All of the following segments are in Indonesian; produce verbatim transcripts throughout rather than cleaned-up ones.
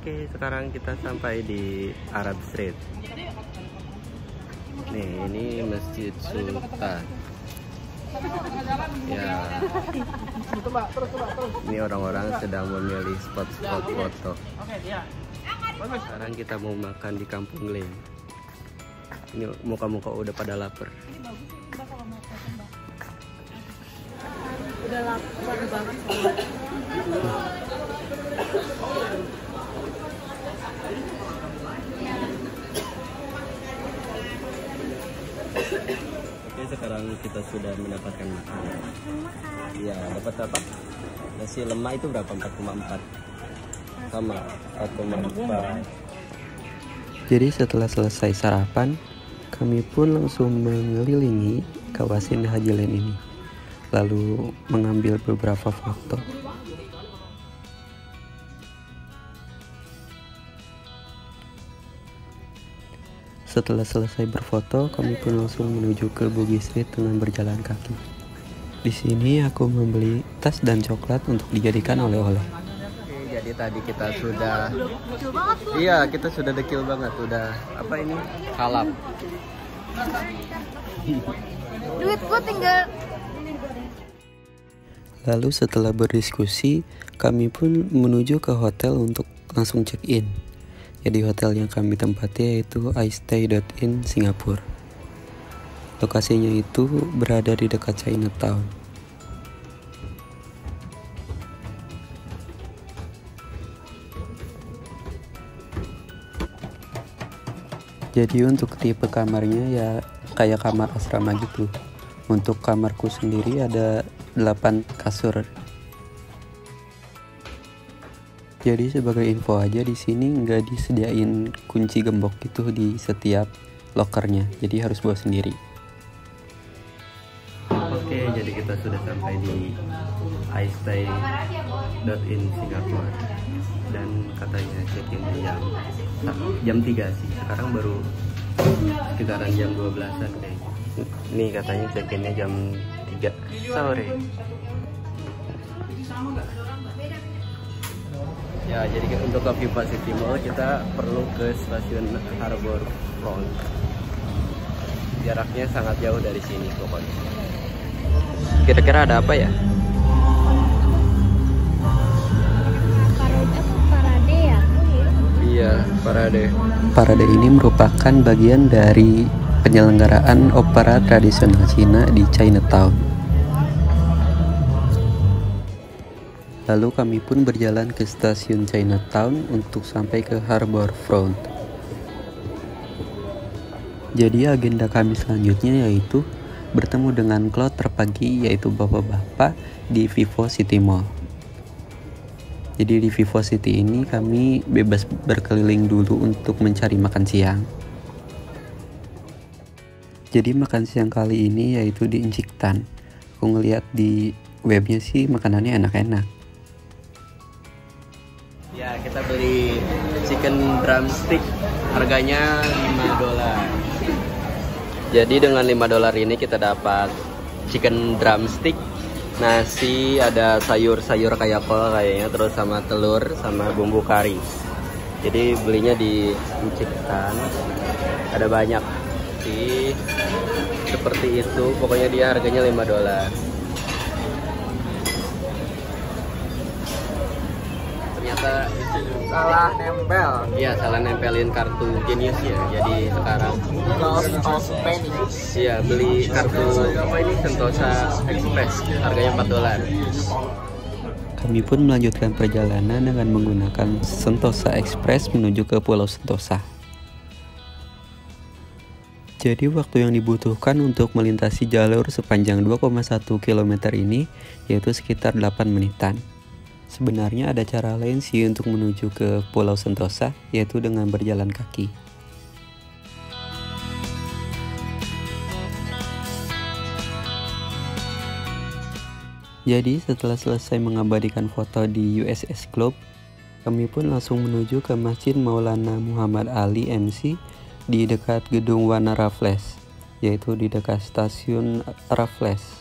Oke, sekarang kita sampai di Arab Street. Nih, ini Masjid Sultan. Ya, ini orang-orang sedang memilih spot-spot foto. Sekarang kita mau makan di Kampung Leng. Ini muka-muka udah pada lapar. Udah lapar banget. Oke, sekarang kita sudah mendapatkan makanan. Iya, dapat apa? Nasi lemak itu berapa? empat koma empat. Sama empat koma empat. Jadi setelah selesai sarapan, kami pun langsung mengelilingi kawasan Haji Land ini, lalu mengambil beberapa foto. Setelah selesai berfoto, kami pun langsung menuju ke Bugis Street dengan berjalan kaki. Di sini aku membeli tas dan coklat untuk dijadikan oleh-oleh. Oke, jadi tadi kita sudah, iya kita sudah dekil banget, udah apa ini kalap. Duit gua tinggal. Lalu setelah berdiskusi, kami pun menuju ke hotel untuk langsung check-in. Jadi hotel yang kami tempati yaitu I Stay In Singapura. Lokasinya itu berada di dekat Chinatown. Jadi untuk tipe kamarnya ya kayak kamar asrama gitu. Untuk kamarku sendiri ada delapan kasur. Jadi sebagai info aja, di sini nggak disediain kunci gembok gitu di setiap lokernya, jadi harus bawa sendiri. Oke, jadi kita sudah sampai di I Stay In Singapura dan katanya check-in jam jam tiga sih. Sekarang baru sekitaran jam dua belasan kayaknya. Ini katanya check-innya jam tiga sore. Ya, jadi untuk ke Viva City Mall kita perlu ke stasiun Harbour Front. Jaraknya sangat jauh dari sini pokoknya. Kira-kira ada apa ya? Parade ya? Iya, parade. Parade ini merupakan bagian dari penyelenggaraan opera tradisional Cina di Chinatown. Lalu kami pun berjalan ke stasiun Chinatown untuk sampai ke Harbour Front. Jadi agenda kami selanjutnya yaitu bertemu dengan klot terpagi, yaitu bapak-bapak di Vivo City Mall. Jadi di Vivo City ini kami bebas berkeliling dulu untuk mencari makan siang. Jadi makan siang kali ini yaitu di Encik Tan. Aku ngeliat di webnya sih makanannya enak-enak. Ya, kita beli chicken drumstick, harganya lima dolar. Jadi dengan lima dolar ini kita dapat chicken drumstick, nasi, ada sayur-sayur kayak kol kayaknya, terus sama telur, sama bumbu kari. Jadi belinya di Encik Tan, ada banyak sih seperti itu. Pokoknya dia harganya lima dolar. Ternyata salah nempel. Iya, salah nempelin kartu Genius ya. Jadi sekarang Lost of penny. iya, beli kartu apa ini Sentosa Express, harganya empat dolar. Kami pun melanjutkan perjalanan dengan menggunakan Sentosa Express menuju ke Pulau Sentosa. Jadi waktu yang dibutuhkan untuk melintasi jalur sepanjang dua koma satu kilometer ini yaitu sekitar delapan menitan. Sebenarnya ada cara lain sih untuk menuju ke Pulau Sentosa, yaitu dengan berjalan kaki. Jadi setelah selesai mengabadikan foto di U S S Globe, kami pun langsung menuju ke Masjid Maulana Muhammad Ali M C di dekat gedung Wana Raffles, yaitu di dekat stasiun Raffles.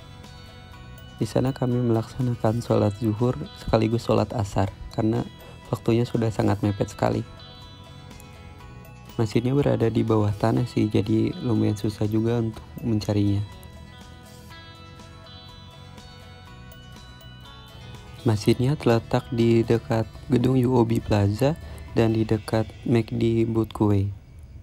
Di sana kami melaksanakan sholat zuhur sekaligus sholat asar karena waktunya sudah sangat mepet sekali. Masjidnya berada di bawah tanah sih, jadi lumayan susah juga untuk mencarinya. Masjidnya terletak di dekat gedung U O B Plaza dan di dekat McD Booth Kue.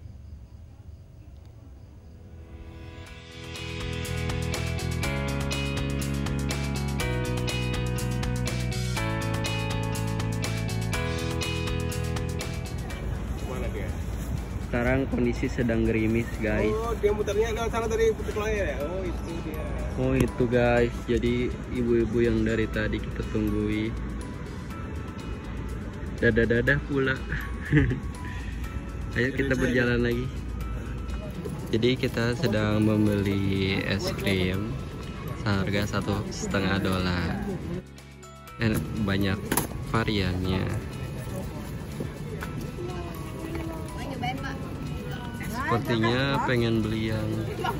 Sekarang kondisi sedang gerimis, guys. Oh, dia muternya lewat sana dari Putih Layar ya? Oh, itu dia. Oh, itu guys. Jadi ibu-ibu yang dari tadi kita tunggui. Dadah-dadah pula. Ayo kita berjalan lagi. Jadi kita sedang membeli es krim seharga satu setengah dolar. Dan banyak variannya. Sepertinya pengen beli yang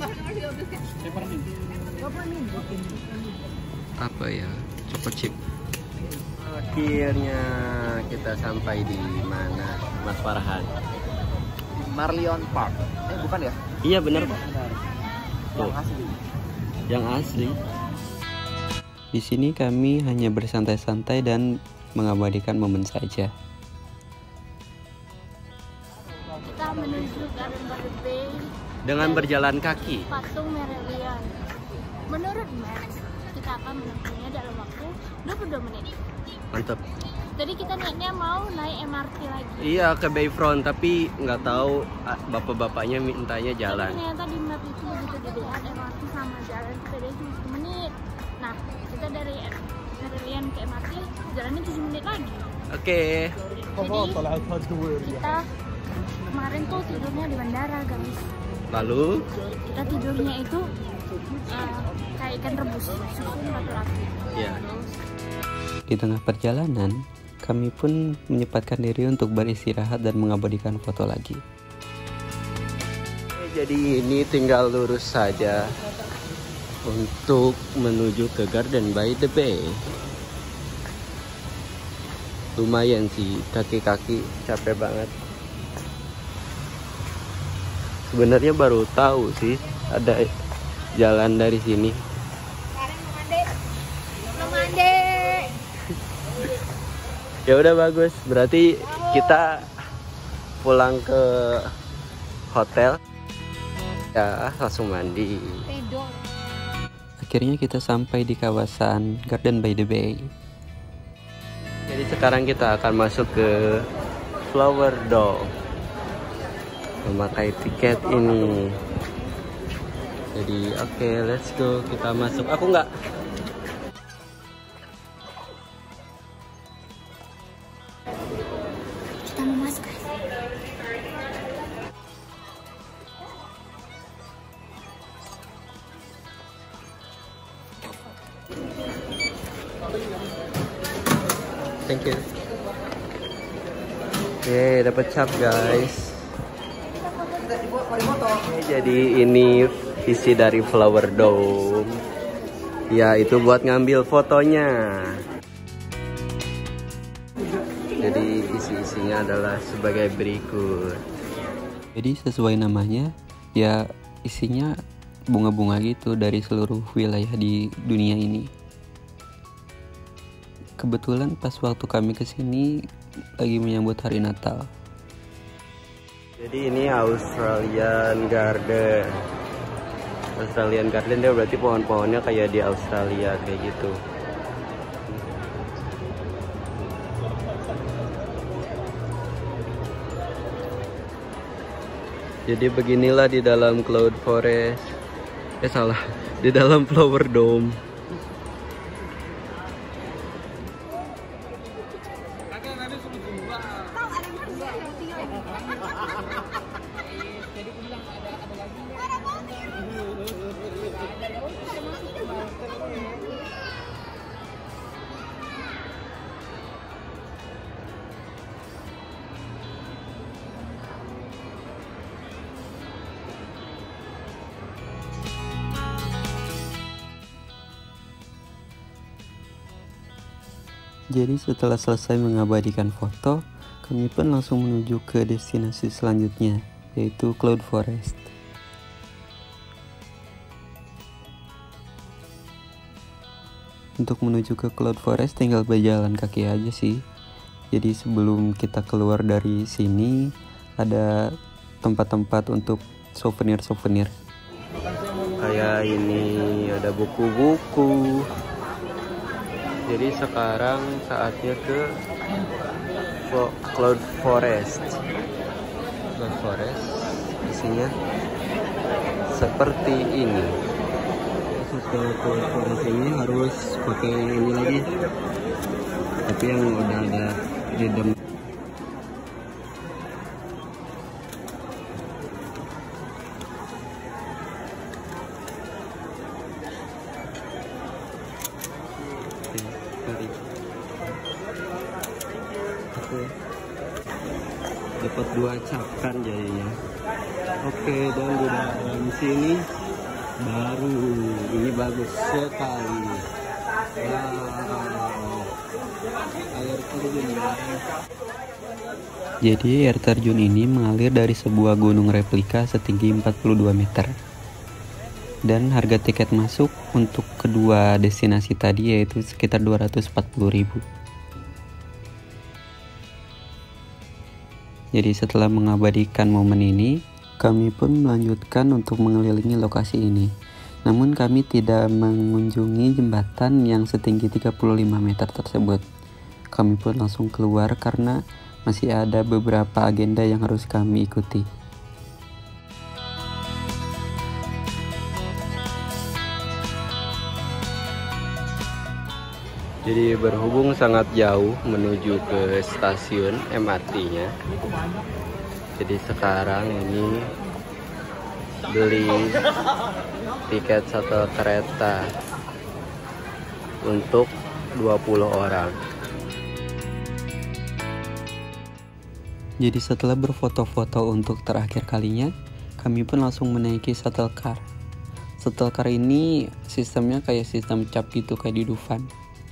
apa ya, choco chip. Akhirnya kita sampai di mana, Mas Farhan? Marlion Park. Eh, bukan ya? Iya benar Pak. Yang asli. Yang asli. Di sini kami hanya bersantai-santai dan mengabadikan momen saja. Kita menuju Garden by the Bay Dengan berjalan kaki. patung Merlion. Menurut Max, kita akan menempuhnya dalam waktu dua puluh dua menit. Mantap. Jadi kita niatnya mau naik M R T lagi. Iya ke Bayfront, tapi nggak tahu ah, bapak-bapaknya mintanya jalan. Tapi ternyata di map itu begitu dilihat M R T sama jalan sepeda cuma satu menit. Nah, kita dari Merlion ke M R T jalannya tujuh menit lagi. Oke. Jadi kita kemarin tuh tidurnya di bandara, guys. Lalu Kita tidurnya itu uh, kayak ikan rebus, susun batu-batu. ya. Di tengah perjalanan, kami pun menyempatkan diri untuk beristirahat dan mengabadikan foto lagi. Jadi ini tinggal lurus saja untuk menuju ke Garden by the Bay. Lumayan sih, kaki-kaki capek banget. Sebenarnya baru tahu sih ada jalan dari sini. Ya udah bagus, berarti kita pulang ke hotel ya, langsung mandi. Akhirnya kita sampai di kawasan Garden by the Bay. Jadi sekarang kita akan masuk ke Flower Dome, memakai tiket ini. Jadi oke, okay, let's go, kita masuk. Aku nggak. Kita mau masuk, guys. Thank you. Oke, dapat cap guys. Jadi ini isi dari Flower Dome. Ya, itu buat ngambil fotonya. Jadi isi-isinya adalah sebagai berikut. Jadi sesuai namanya, ya isinya bunga-bunga gitu dari seluruh wilayah di dunia ini. Kebetulan pas waktu kami kesini lagi menyambut hari Natal. Jadi ini Australian Garden. Australian Garden dia berarti pohon-pohonnya kayak di Australia kayak gitu. Jadi beginilah di dalam Cloud Forest. Eh salah, di dalam Flower Dome. Jadi setelah selesai mengabadikan foto, kami pun langsung menuju ke destinasi selanjutnya, yaitu Cloud Forest. Untuk menuju ke Cloud Forest tinggal berjalan kaki aja sih. Jadi sebelum kita keluar dari sini ada tempat-tempat untuk souvenir-souvenir. Kayak ini ada buku-buku. Jadi sekarang saatnya ke Cloud Forest. Cloud Forest isinya seperti ini. Ke Cloud Forest ini harus pakai ini lagi, tapi yang udah ada rhythm. Dapat dua capkan jadinya. Oke, dan di dalam sini baru ini bagus sekali. Wow, air terjun. Jadi air terjun ini mengalir dari sebuah gunung replika setinggi empat puluh dua meter. Dan harga tiket masuk untuk kedua destinasi tadi yaitu sekitar dua ratus empat puluh ribu. Jadi setelah mengabadikan momen ini, kami pun melanjutkan untuk mengelilingi lokasi ini. Namun kami tidak mengunjungi jembatan yang setinggi tiga puluh lima meter tersebut. Kami pun langsung keluar karena masih ada beberapa agenda yang harus kami ikuti. Jadi berhubung sangat jauh menuju ke stasiun M R T-nya. Jadi sekarang ini beli tiket satu kereta untuk dua puluh orang. Jadi setelah berfoto-foto untuk terakhir kalinya, kami pun langsung menaiki shuttle car. Shuttle car ini sistemnya kayak sistem cap gitu kayak di Dufan.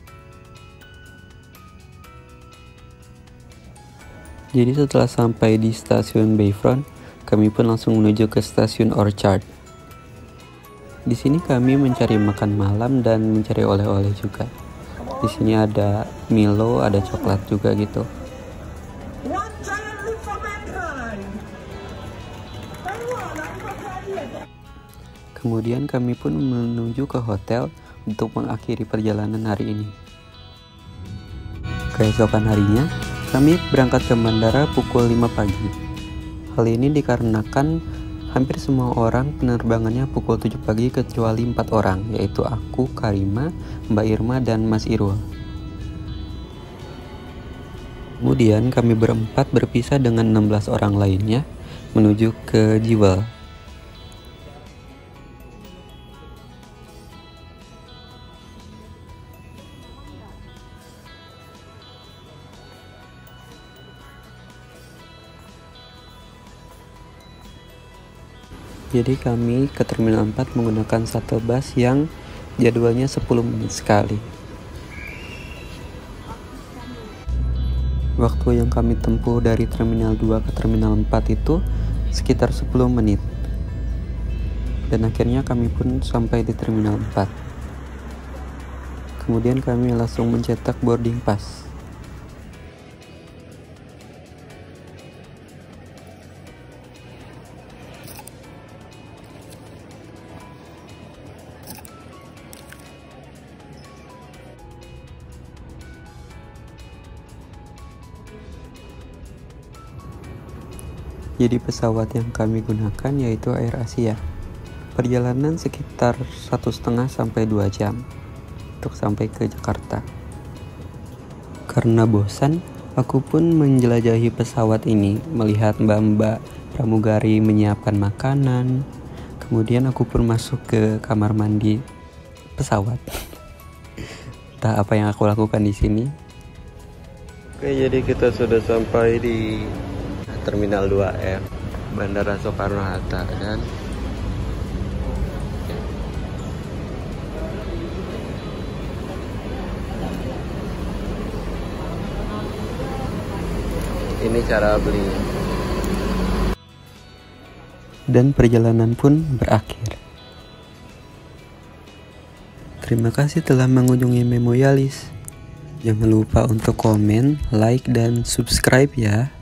Jadi setelah sampai di stasiun Bayfront, kami pun langsung menuju ke stasiun Orchard. Di sini kami mencari makan malam dan mencari oleh-oleh juga. Di sini ada Milo, ada coklat juga gitu. Kemudian kami pun menuju ke hotel untuk mengakhiri perjalanan hari ini. Keesokan harinya, kami berangkat ke bandara pukul lima pagi. Hal ini dikarenakan hampir semua orang penerbangannya pukul tujuh pagi kecuali empat orang, yaitu aku, Karima, Mbak Irma, dan Mas Irul. Kemudian kami berempat berpisah dengan enam belas orang lainnya menuju ke Jewel. Jadi kami ke Terminal empat menggunakan shuttle bus yang jadwalnya sepuluh menit sekali. Waktu yang kami tempuh dari Terminal dua ke Terminal empat itu sekitar sepuluh menit. Dan akhirnya kami pun sampai di Terminal empat. Kemudian kami langsung mencetak boarding pass. Jadi pesawat yang kami gunakan yaitu Air Asia. Perjalanan sekitar satu setengah sampai dua jam untuk sampai ke Jakarta. Karena bosan, aku pun menjelajahi pesawat ini, melihat mbak-mbak pramugari menyiapkan makanan. Kemudian aku pun masuk ke kamar mandi pesawat. Entah apa yang aku lakukan di sini. Oke, jadi kita sudah sampai di Terminal dua F Bandara Soekarno-Hatta dan ini cara beli. Dan perjalanan pun berakhir. Terima kasih telah mengunjungi Memoyalis. Jangan lupa untuk komen, like, dan subscribe ya.